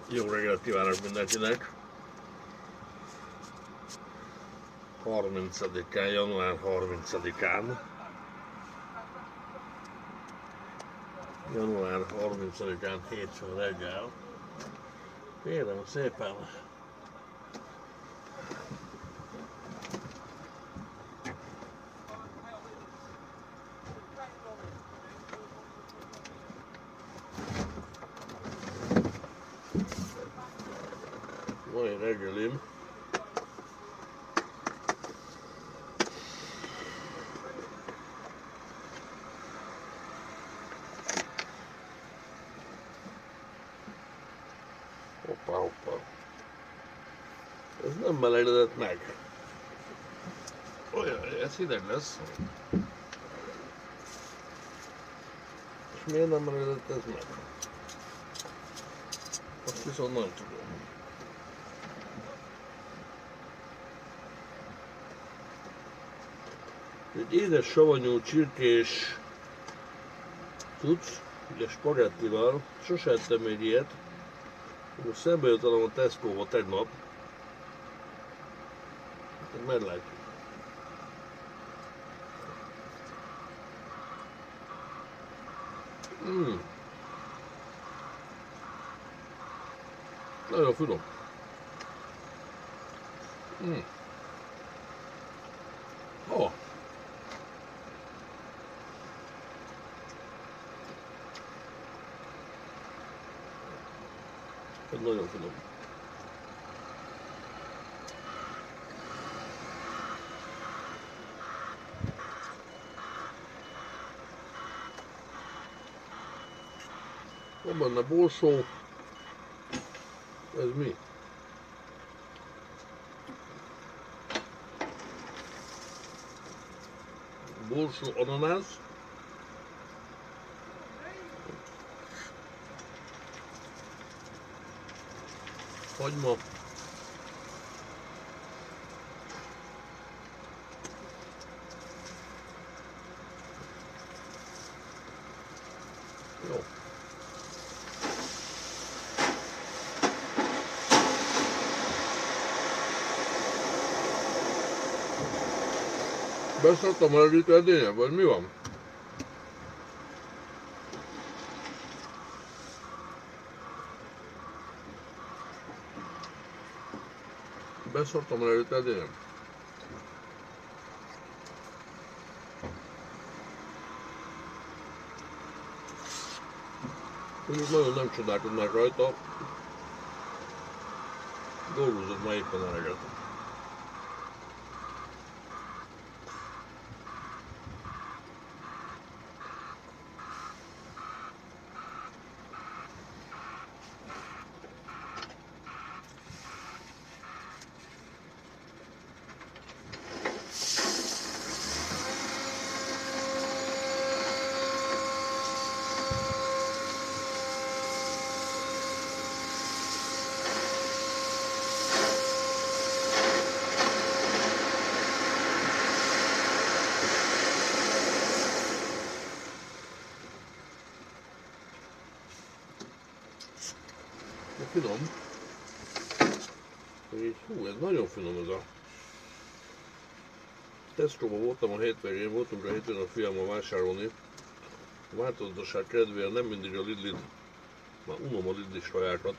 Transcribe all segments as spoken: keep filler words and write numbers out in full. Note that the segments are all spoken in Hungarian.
Jó reggelt kívánok mindenkinek! harmincadikán, január harmincadikán január harmincadikán hétfő reggel. Kérem szépen! Van egy reggelim. Hoppá, hoppá. Ez nem melegedett meg. Olyan, ez hideg lesz. És miért nem melegedett ez meg? Azt viszont nem tudom. Egy édes, savanyú, csirkés cucc, ugye spagettival, sose ettem még ilyet. Most szembe jöttem a Tesco-ba tegnap. Meglátjuk. Mm. Nagyon finom. Mm. Oh. Ez nagyon finom. Van benne borsó. Ez mi? Borsó, ananász. Hagyma. Jó. Beszartam a lít edénye, vagy mi van? Beszartam a lít edénye. Mondjuk nagyon nem csodálkoznak rajta. Dolgozott ma éppen eleget. Finom. És hú, ez nagyon finom ez a... Tesco-ban voltam a hétvégén, voltunk a hétvégén a fiammal vásárolni. A változatosság kedvéért nem mindig a Lidlit, már unom a Lidlis kajákat.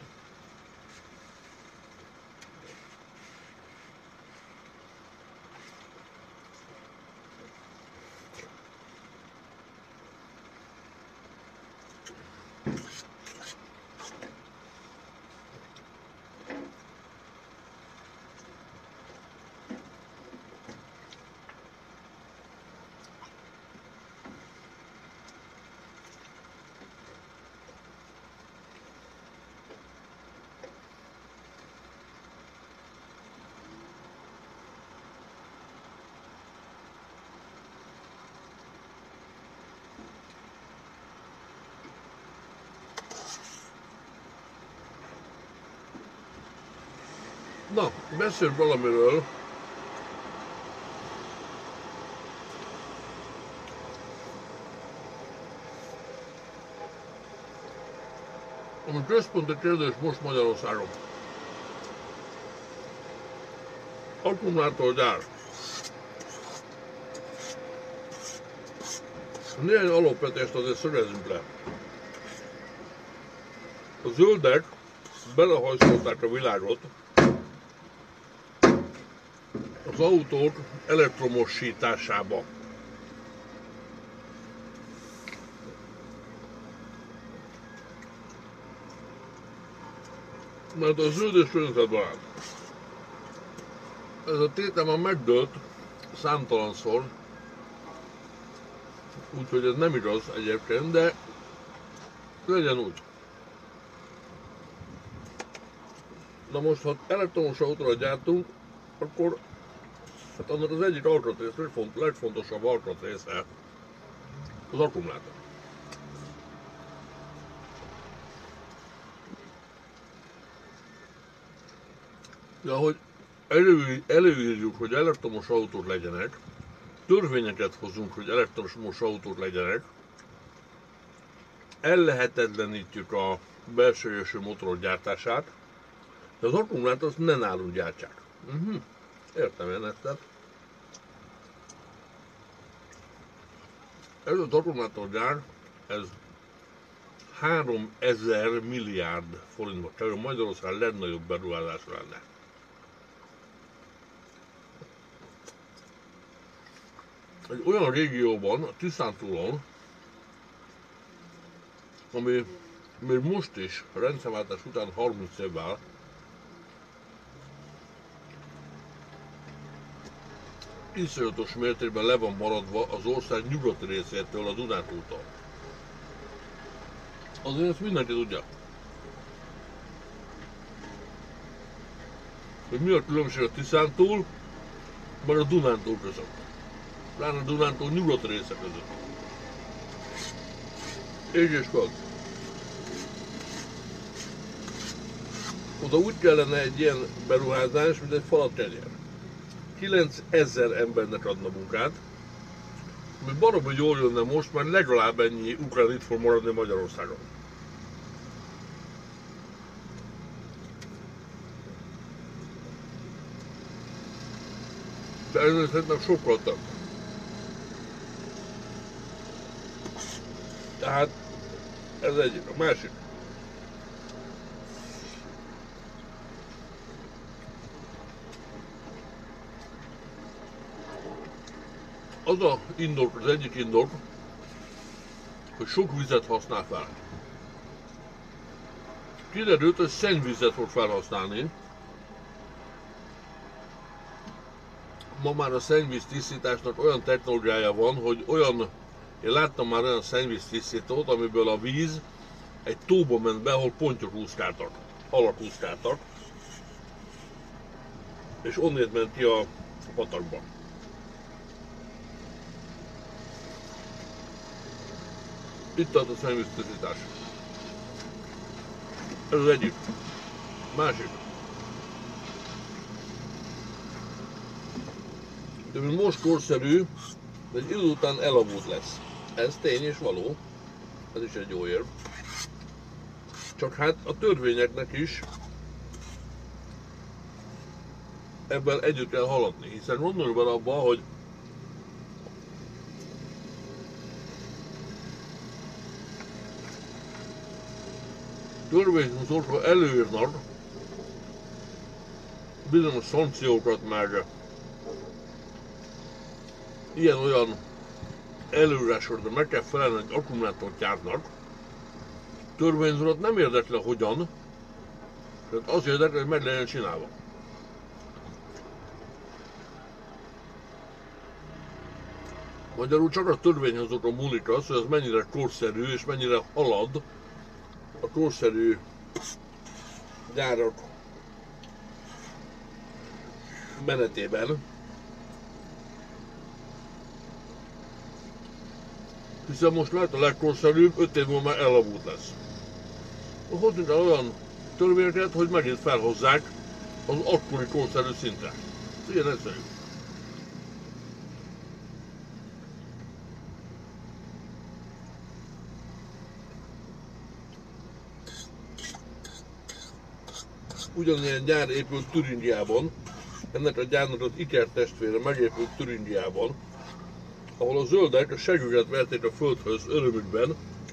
Na, beszélj valamiről. Ami központi kérdés most Magyarországon. Akkumulátorgyár. Néhány alapvetést azért szögezzünk le. A zöldek belehajszolták a világot az autók elektromosításába. Mert a zöld és környezetbarát. Ez a tétel már megdőlt számtalanszor, úgyhogy ez nem igaz egyébként, de legyen úgy. Na most, ha elektromos autóra gyártunk, akkor hát annak az egyik alkatrész, legfontosabb alkatrésze az akkumulátor. De ahogy elő, előírjuk, hogy elektromos autók legyenek, törvényeket hozunk, hogy elektromos autók legyenek, ellehetetlenítjük a belső égésű motorok gyártását, de az akkumulátort ne nálunk gyártják. Uh-huh. Értem én ezt. Ez az akkumulátorgyár, ez háromezer milliárd forintba kerül, Magyarország legnagyobb beruházás lenne. Egy olyan régióban, a Tiszántúlon, ami még most is, a rendszerváltás után harminc évvel iszonyatos mértékben le van maradva az ország nyugati részétől, a Dunántúltól. Azért ezt mindenki tudja. Hogy mi a különbség a Tiszántúl, meg a Dunántúl között. Pláne a Dunántúl nyugati része között. Ég és föld. Oda úgy kellene egy ilyen beruházás, mint egy falat tenyer. kilencezer embernek adna munkát, ami baromi jól jönne most, mert legalább ennyi ukrán itt fog maradni Magyarországon. De ennél szerintem sokkal több. Tehát ez egyik, a másik. Az a indok, az egyik indok, hogy sok vizet használ fel. Kiderült, hogy szennyvizet fog felhasználni. Ma már a szennyvíz tisztításnak olyan technológiája van, hogy olyan, én láttam már olyan szennyvíz tisztítót, amiből a víz egy tóba ment be, ahol pontyok úszkáltak, halak úszkáltak, és onnét ment ki a patakba. Itt tart a szennyvíztisztítás. Ez az egyik. Másik. De mint most korszerű, de egy idő után elavult lesz. Ez tény és való. Ez is egy jó érv. Csak hát a törvényeknek is ebben együtt kell haladni. Hiszen gondolj bele abba, hogy törvényhozókra előírnak bizonyos szankciókat, meg ilyen-olyan előírásokra meg kell felelni egy akkumulátorgyárnak. Törvényhozókat nem érdekli hogyan, tehát az érdekli, hogy meg legyen csinálva. Magyarul csak a törvényhozókra múlik az, hogy ez mennyire korszerű és mennyire halad a korszerű gyárak menetében. Hiszen most lehet a legkorszerűbb, öt év múlva már elavult lesz. Hozzunk el olyan törvényeket, hogy megint felhozzák az akkori korszerű szintre. Ez ilyen egyszerű. ugyanilyen gyár épült Türingiában, ennek a gyárnak az ikertestvére megépült Türingiában, ahol a zöldek a següket verték a földhöz örömükben.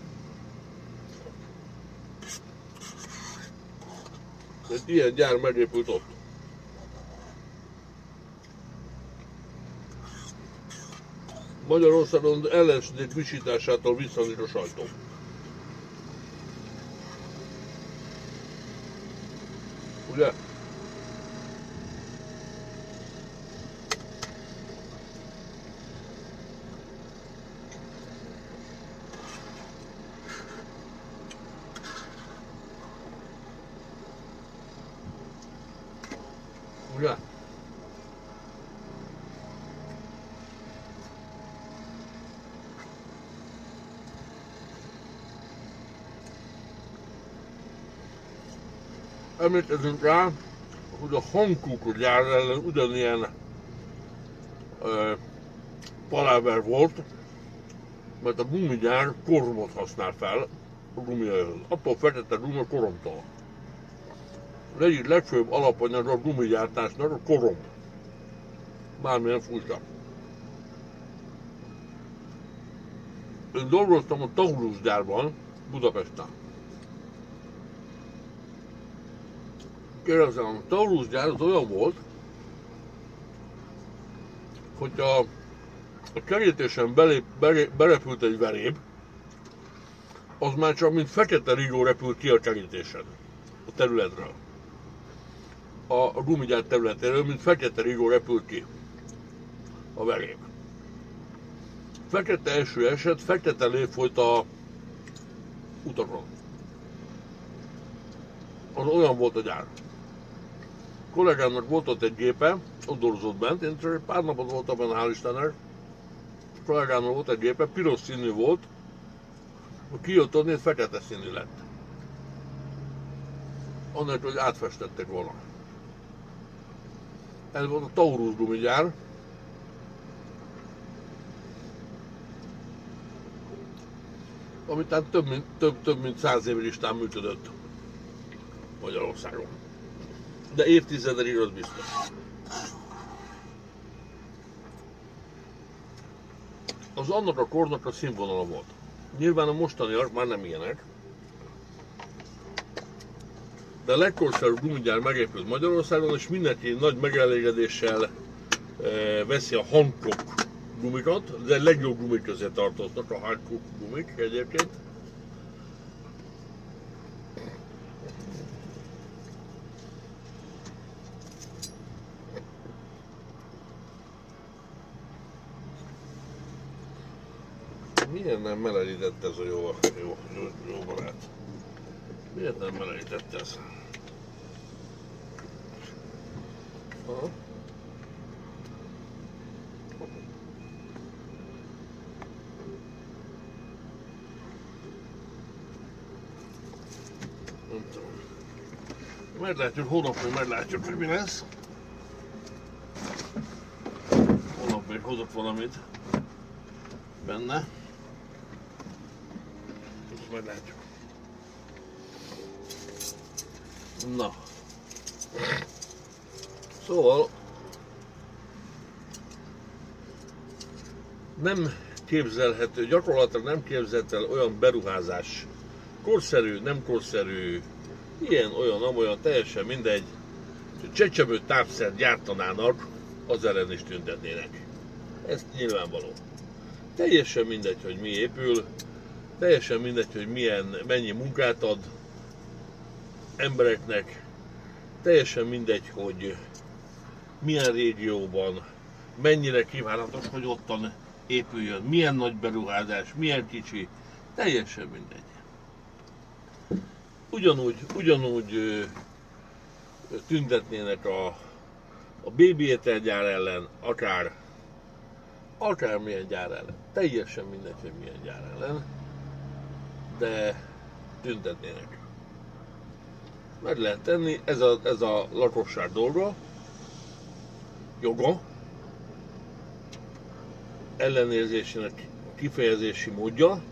Egy ilyen gyár megépült ott. Magyarországon ellensúlyok visításától visszanéz a sajtó. Ugye? Ugye? Emlékezünk rá, hogy a Hankook gyár ellen ugyanilyen ö, paláver volt, mert a gumigyár koromot használ fel a gumijához. Attól fekete gumi a koromtól. Az egyik legfőbb alapanyag a gumigyártásnak a korom. Bármilyen fújta. Én dolgoztam a Taurus gyárban, Budapesten. Kérdezem, a Taurus gyár az olyan volt, hogy a, a kerítésen belép, belép, berepült egy veréb, az már csak mint fekete rigó repült ki a kerítésen, a területről. A, a gumigyár területéről, mint fekete rigó repült ki a veréb. Fekete eső esett, fekete lé folyt a utakon. Az olyan volt a gyár. A kollégámnak volt ott egy gépe, ott dolgozott bent, én csak egy pár napot voltam benne, hál' Istennek. A kollégámnak volt egy gépe, piros színű volt, kijött onnan, fekete színű lett. Annélkül, hogy átfestették volna. Ez volt a Taurus gumigyár. Ami tehát több mint, több, több mint száz év listán működött Magyarországon. De évtizedig az biztos. Az annak a kornak a színvonala volt. Nyilván a mostaniak már nem ilyenek. De a legkorszerűbb gumigyár megépült Magyarországon, és mindenki nagy megelégedéssel e, veszi a Hankook gumikat, de a legjobb gumik közé tartoznak a Hankook gumik egyébként. Miért nem melegített ez a jó, jó, jó, jó barát? Miért nem melegített ez? Aha. Nem tudom. Meglátjuk, holnap még meglátjuk, hogy mi lesz. Holnap még hozok valamit benne. És meglátjuk. Na. Szóval nem képzelhető, gyakorlatilag nem képzelhető el olyan beruházás, korszerű, nem korszerű, ilyen, olyan, amolyan, teljesen mindegy, hogy csecsemő tápszert gyártanának, az ellen is tüntetnének. Ez nyilvánvaló. Teljesen mindegy, hogy mi épül, teljesen mindegy, hogy milyen, mennyi munkát ad embereknek, teljesen mindegy, hogy milyen régióban, mennyire kívánatos, hogy ottan épüljön, milyen nagy beruházás, milyen kicsi, teljesen mindegy. Ugyanúgy, ugyanúgy ö, tüntetnének a, a bébi ételgyár ellen, akár, akár milyen gyár ellen. Teljesen mindegy, hogy milyen gyár ellen, de tüntetnének. Meg lehet tenni, ez a, ez a lakosság dolga, joga, ellenérzésének kifejezési módja, a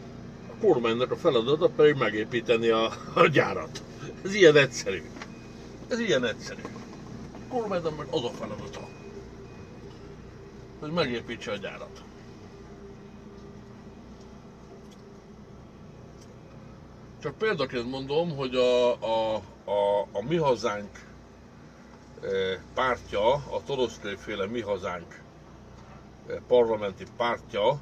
kormánynak a feladata pedig megépíteni a, a gyárat. Ez ilyen egyszerű. Ez ilyen egyszerű. A kormánynak meg az a feladata, hogy megépítse a gyárat. Csak példaként mondom, hogy a, a, a, a Mi Hazánk pártja, a Toroszkai féle Mi Hazánk parlamenti pártja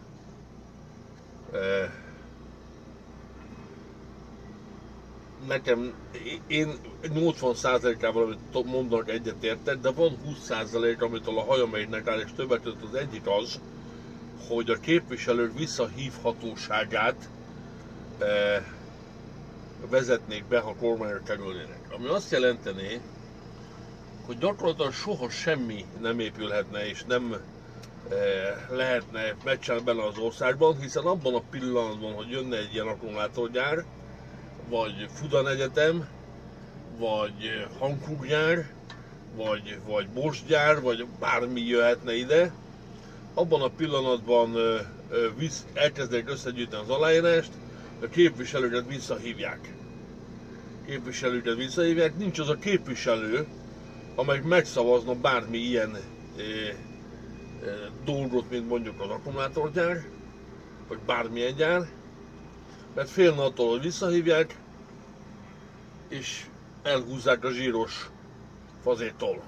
nekem, én nyolcvan százalékával, amit mondanak, egyetértek, de van húsz százalék, amitől a hajamegynek áll, és többet között az egyik az, hogy a képviselők visszahívhatóságát eh, vezetnék be, ha kormányra kerülnének. Ami azt jelentené, hogy gyakorlatilag soha semmi nem épülhetne, és nem eh, lehetne megcsinálni bele az országban, hiszen abban a pillanatban, hogy jönne egy ilyen akkumulátorgyár, vagy Fudan Egyetem, vagy hangkúgyár, vagy, vagy Bosch-gyár, vagy bármi jöhetne ide, abban a pillanatban ö, ö, visz, elkezdenek összegyűjteni az aláírást, a képviselőket visszahívják. Képviselőket visszahívják, nincs az a képviselő, amely megszavazna bármi ilyen ö, ö, dolgot, mint mondjuk az akkumulátorgyár, vagy bármilyen gyár, mert félne attól, hogy visszahívják, és elhúzzák a zsíros fazétól.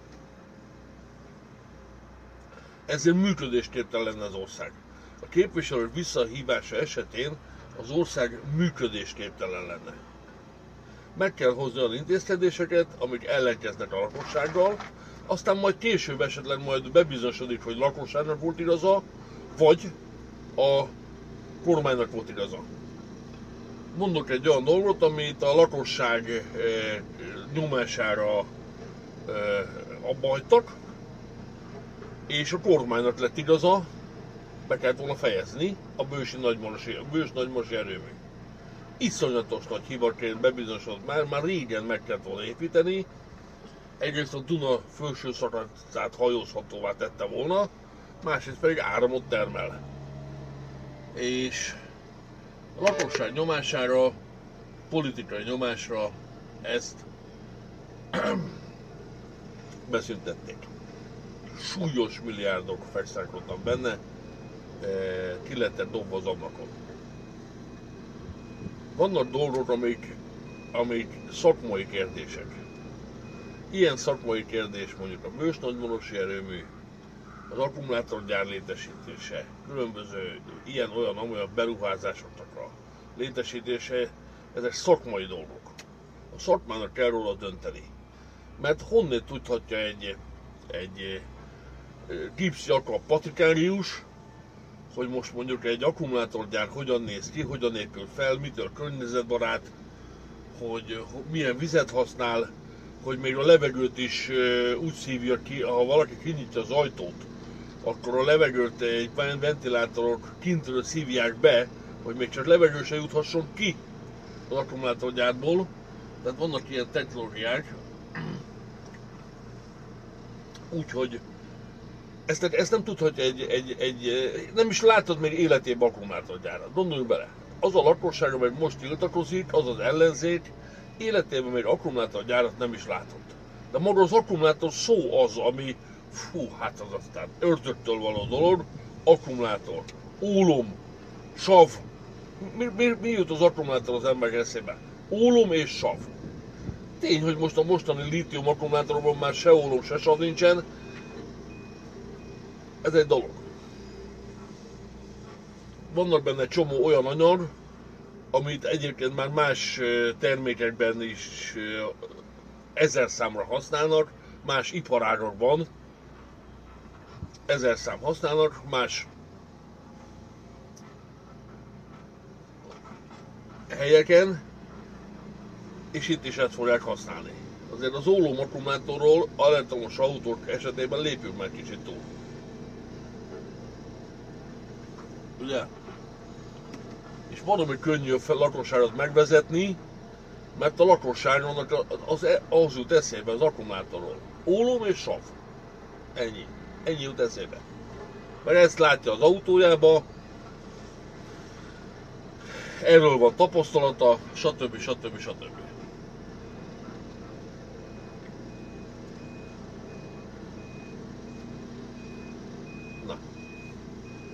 Ezért működésképtelen lenne az ország. A képviselők visszahívása esetén az ország működésképtelen lenne. Meg kell hozni olyan intézkedéseket, amik ellenkeznek a lakossággal, aztán majd később esetleg majd bebizonyosodik, hogy lakosságnak volt igaza, vagy a kormánynak volt igaza. Mondok egy olyan dolgot, amit a lakosság eh, nyomására eh, abba hagytak, és a kormánynak lett igaza, be kellett volna fejezni a Bősi Nagymarosi, Bős Nagymarosi erőmű. Iszonyatos nagy hibaként bebizonyosodott már, már régen meg kellett volna építeni, egyrészt a Duna felső szakaszát hajózhatóvá tette volna, másrészt pedig áramot termel. És a lakosság nyomására, politikai nyomásra ezt beszüntették. Súlyos milliárdok fekszelkodnak benne, ki lettek dobva az ablakon. Vannak dolgok, amik, amik szakmai kérdések. Ilyen szakmai kérdés mondjuk a Bős Nagymarosi erőmű, az akkumulátorgyár létesítése, különböző ilyen-olyan amolyan beruházásoknak a létesítése, ezek szakmai dolgok. A szakmának kell róla dönteni. Mert honnét tudhatja egy, egy gipszjaka patikárius, hogy most mondjuk egy akkumulátorgyár hogyan néz ki, hogyan épül fel, mitől környezetbarát, hogy milyen vizet használ, hogy még a levegőt is úgy szívja ki, ha valaki kinyitja az ajtót, akkor a levegőt egy ventilátorok kintről szívják be, hogy még csak levegő se juthasson ki az akkumulátorgyárból. Tehát vannak ilyen technológiák. Úgyhogy ezt, ezt nem tudhatja egy, egy, egy, nem is látod még életében akkumulátorgyárat. Gondoljunk bele. Az a lakosság, amely most tiltakozik, az az ellenzék, életében még akkumulátorgyárat nem is látott. De maga az akkumulátor szó az, ami, fú, hát az aztán ördögtől való dolog, akkumulátor, ólom, sav. Mi, mi, mi jut az akkumulátor az ember eszébe? Ólom és sav. Tény, hogy most a mostani lítium akkumulátorokban már se ólom, se sav nincsen. Ez egy dolog. Vannak benne csomó olyan anyag, amit egyébként már más termékekben is ezer számra használnak, más iparágakban ezer szám használnak, más helyeken, és itt is ezt fogják használni. Azért az ólom akkumulátorról elektromos autók esetében lépjünk meg kicsit túl. Ugye? És valami könnyű a lakosságot megvezetni, mert a lakosságnak az, az jut eszébe az akkumulátorról. Ólom és sav. Ennyi. Ennyi jut eszébe. Mert ezt látja az autójába, erről van tapasztalata, stb. stb. stb.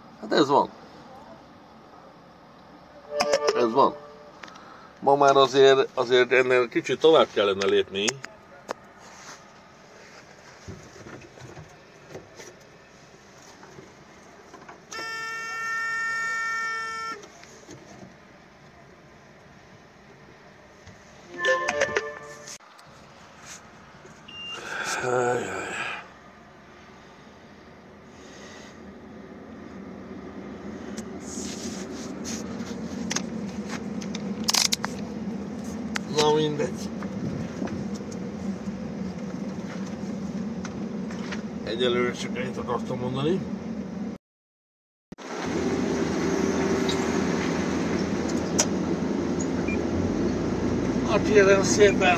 Hát ez van. Ez van. Ma már azért, azért ennél kicsit tovább kellene lépni. Na mindegy. Egyelőre csak ennyit akartam mondani. Hát kérem szépen!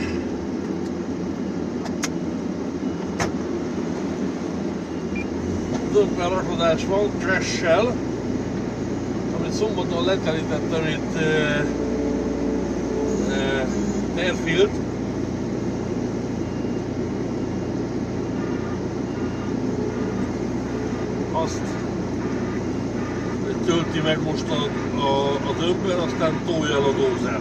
Dömpel rakodás van, crash-sel, amit szombaton leterítettem itt uh, uh, Fairfield. Azt tölti meg most a, a, a dömpel, aztán tolja el a dózer.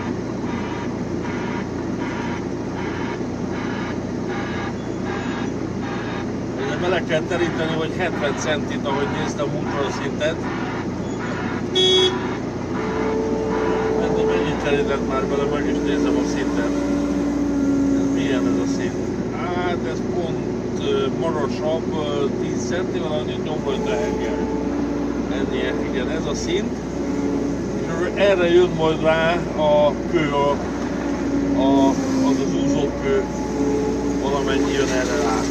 Bele kell teríteni, hogy hetven centit, ahogy néztem múltra a szintet. Mennyi, mennyit terített már bele, meg is nézem a szintet. Ez milyen ez a szint? Hát ez pont uh, magasabb, uh, tíz centivel, annyit nyom rajta henger. Ennyi, igen, ez a szint. És erre jön majd rá a kő, a, a, az az úzókő, valamennyi jön erre rá.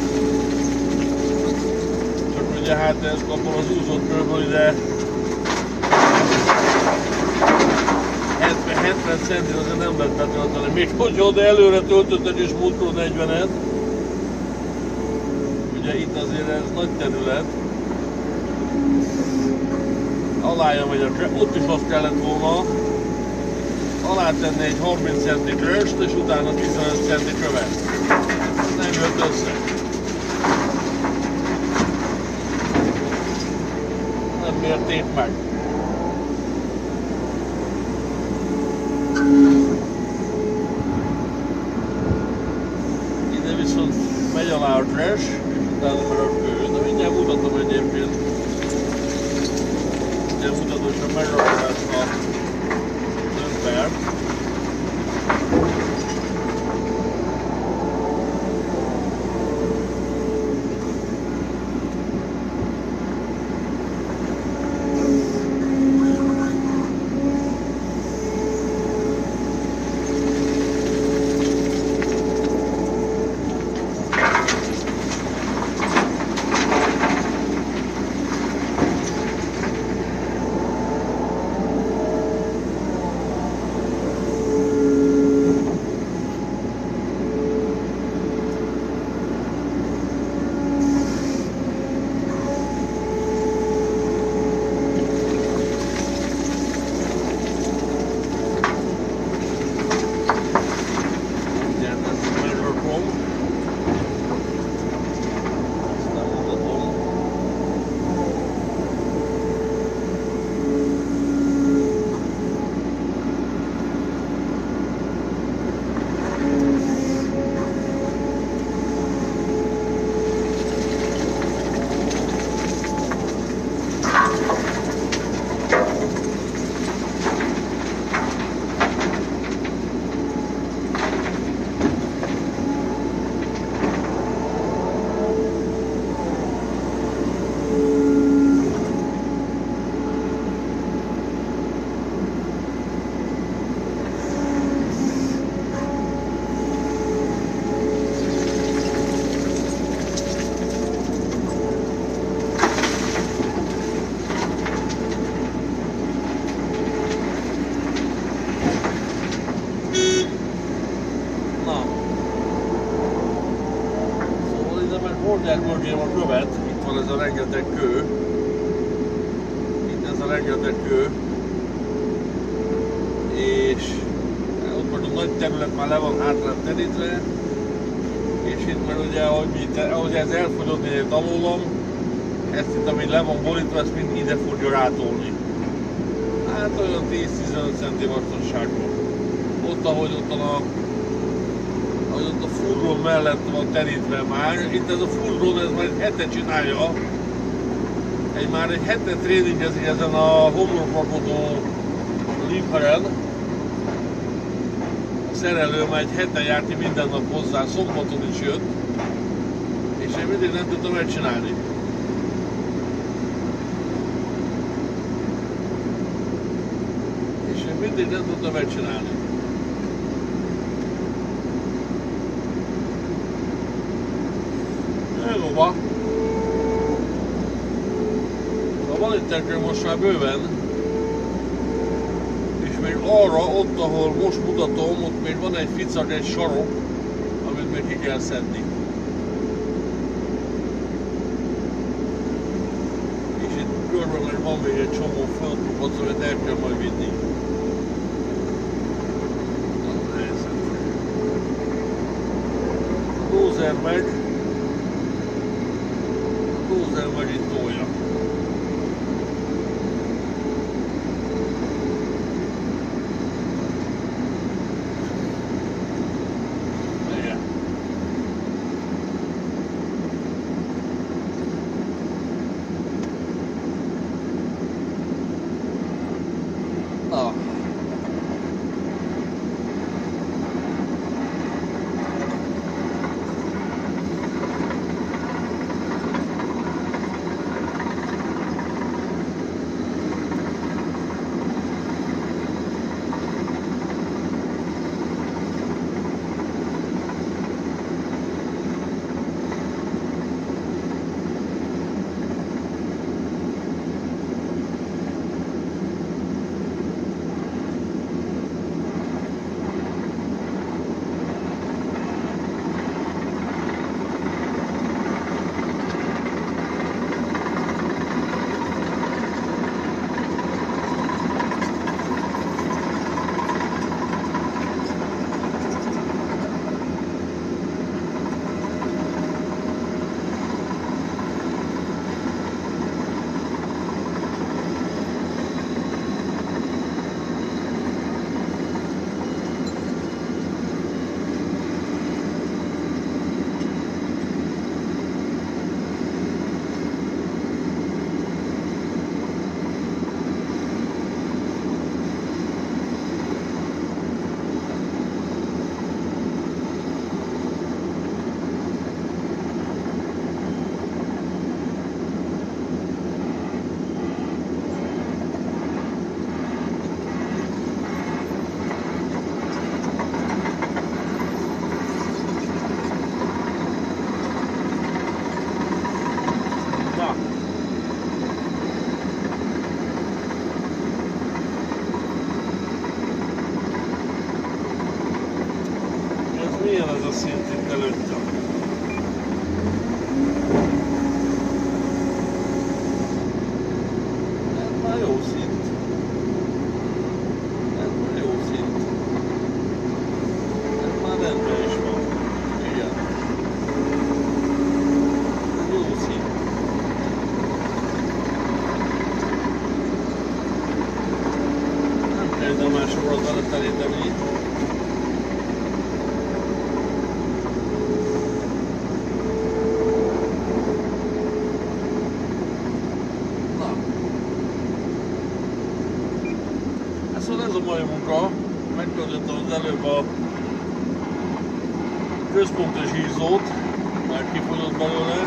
Ugye hát ezt kapom az úzott kőből ide hetven centit azért nem lehet betölteni, még hogyha oda előre töltötted és múltról negyvenet. Ugye itt azért ez nagy terület. Alája megy a crash, ott is azt kellett volna alá tenni egy harminc centi crash-t és utána tizenöt centi követ. Nem jött össze. Mérték meg. Ide viszont megy alá a crash, és utána meg a kő. De mindjárt mutatom egyébként. Mindjárt mutatom, hogy megrakodás a dömpert. Hordják a követ, itt van ez a rengeteg kő, itt ez a rengeteg kő, és ott már a nagy terület már le van hátra terítve, és itt már ugye, ahogy, mi, ahogy ez elfogyott ide alólam, ezt itt, ami le van borítva, ezt mind ide fogja rátolni. Hát olyan tíz-tizenöt centi magasságban. Ott, ahogy ott a hogy ott a furgon mellett van terítve már. Itt ez a furgon, ez már egy hete csinálja. Egy már egy hete tréningezik ezen a homlokrakotó limperen. A szerelő már egy hete járt ki minden nap hozzá, szombaton is jött. És én mindig nem tudtam megcsinálni. És én mindig nem tudtam megcsinálni. hajóba. A Valinterkő most már bőven. És még arra, ott ahol most mutatom, ott még van egy ficak, egy sarok, amit még ki kell szedni. És itt körben meg van még egy csomó földkupac, amit el kell majd vinni. A dózer meg, a dózer meg itt tolja. Na. Milyen ez a szint itt előttem? Ez már jó szint. Ez már jó szint. Ez már rendben is van. Igen. Ez jó szint. Nem kell ide másokat vele telíteni. Szóval ez a mai munka, megtöltöttem az előbb a központos hízót, már kifogyott belőle,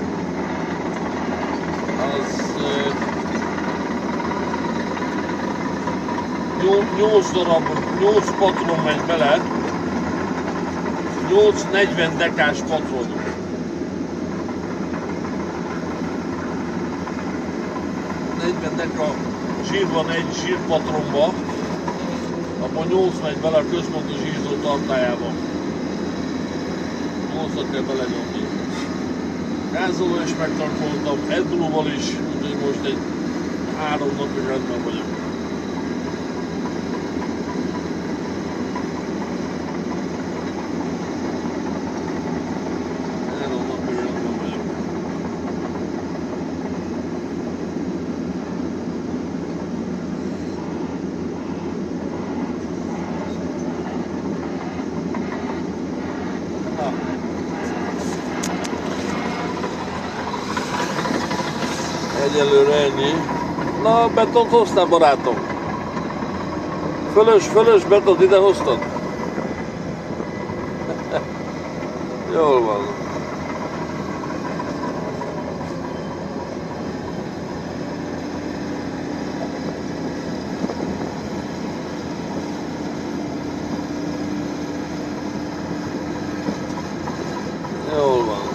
az nyolc darab, nyolc patron megy bele, nyolc negyven dekás patron. negyven deka zsír van egy zsírpatronba, abban nyolc megy bele a központos hízó tartályába. nyolcat kell belenyomni. Gázoló is megtankoltam, Enduro-val is, úgyhogy most egy három napig rendben vagyok. Három napig rendben vagyok. Egyelőre ennyi. Na, betont hoztál, barátom? Fölös, fölös betont ide hoztad? Jól van. Jól van.